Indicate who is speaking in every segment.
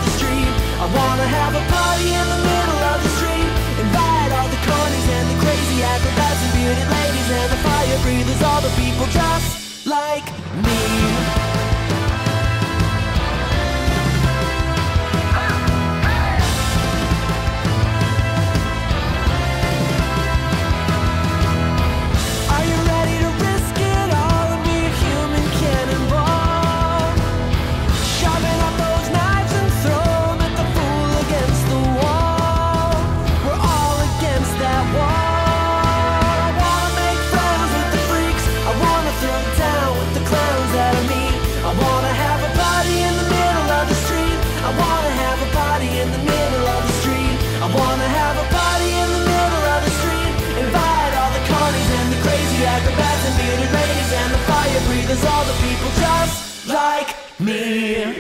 Speaker 1: the street. I wanna have a party in the middle of the street. Invite all the carnies and the crazy acrobats and bearded ladies and the fire breathers, all the people just like me. Breathers, all the people just like me.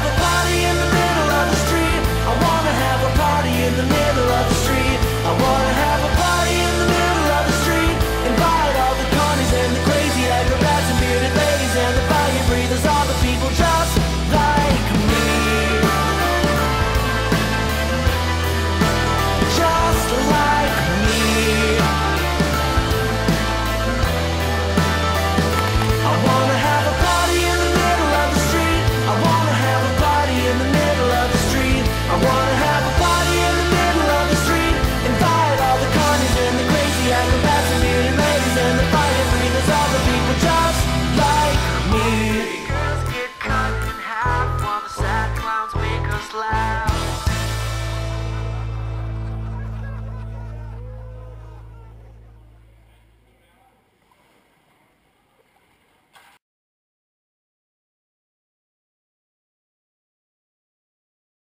Speaker 1: I wanna